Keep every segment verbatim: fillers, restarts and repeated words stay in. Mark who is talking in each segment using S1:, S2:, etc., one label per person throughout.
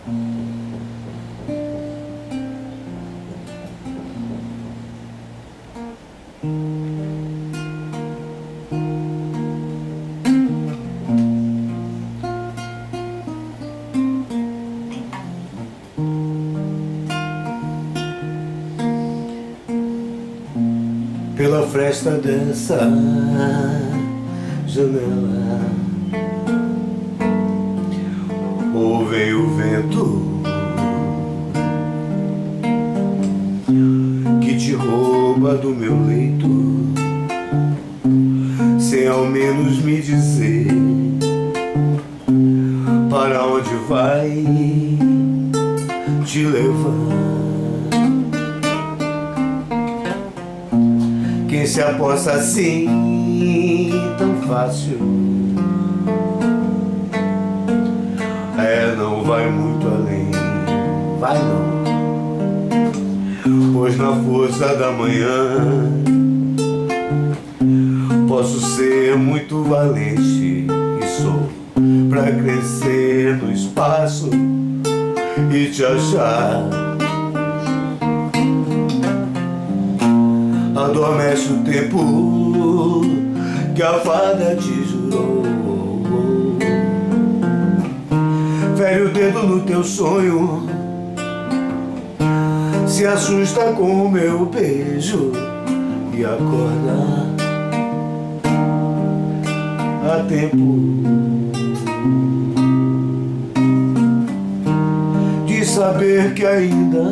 S1: Pela fresta dessa janela ou vem o vento que te rouba do meu leito, sem ao menos me dizer para onde vai te levar. Quem se aposta assim tão fácil é, não vai muito além, vai não, pois na força da manhã posso ser muito valente e sou pra crescer no espaço e te achar. Adormece o tempo que a fada te jurou, fere o dedo no teu sonho, se assusta com o meu beijo e acorda a tempo de saber que ainda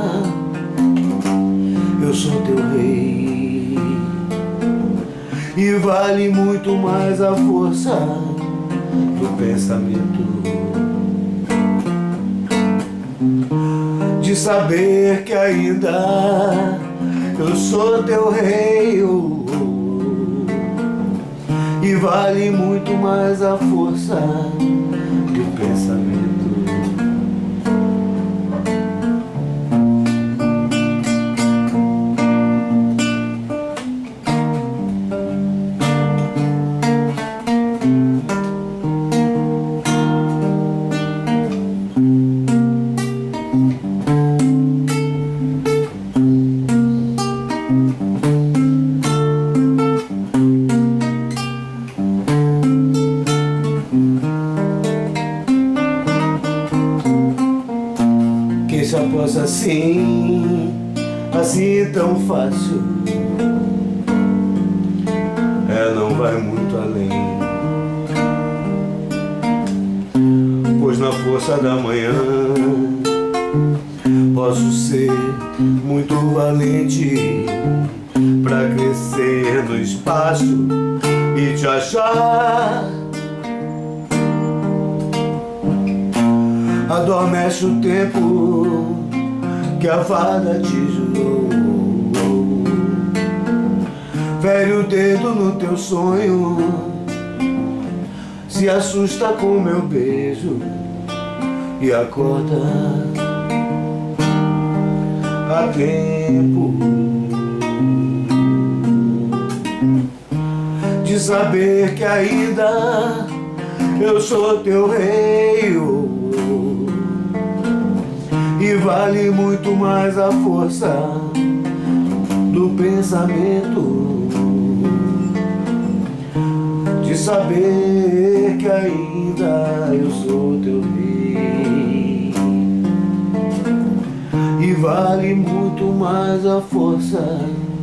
S1: eu sou teu rei e vale muito mais a força do pensamento, de saber que ainda eu sou teu rei, oh, oh, e vale muito mais a força do pensamento. Quem se aposta assim, assim tão fácil, é, não vai muito além, pois na força da manhã posso ser muito valente pra crescer no espaço e te achar. Adormece o tempo que a fada te jurou, fere o dedo no teu sonho, se assusta com meu beijo e acorda a tempo de saber que ainda eu sou teu rei, oh, e vale muito mais a força do pensamento, de saber que ainda eu sou teu rei, e vale muito mais a força